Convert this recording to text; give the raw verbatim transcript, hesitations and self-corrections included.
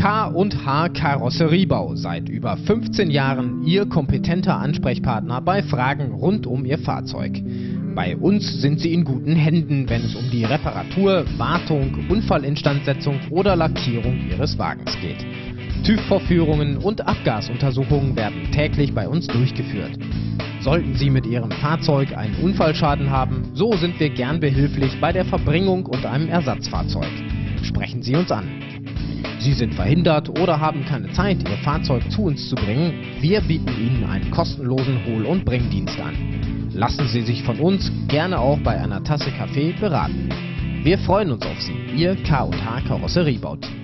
K und H Karosseriebau, seit über fünfzehn Jahren Ihr kompetenter Ansprechpartner bei Fragen rund um Ihr Fahrzeug. Bei uns sind Sie in guten Händen, wenn es um die Reparatur, Wartung, Unfallinstandsetzung oder Lackierung Ihres Wagens geht. TÜV-Vorführungen und Abgasuntersuchungen werden täglich bei uns durchgeführt. Sollten Sie mit Ihrem Fahrzeug einen Unfallschaden haben, so sind wir gern behilflich bei der Verbringung und einem Ersatzfahrzeug. Sprechen Sie uns an. Sie sind verhindert oder haben keine Zeit, Ihr Fahrzeug zu uns zu bringen, wir bieten Ihnen einen kostenlosen Hol- und Bringdienst an. Lassen Sie sich von uns gerne auch bei einer Tasse Kaffee beraten. Wir freuen uns auf Sie, Ihr K und H Karosseriebau-Team.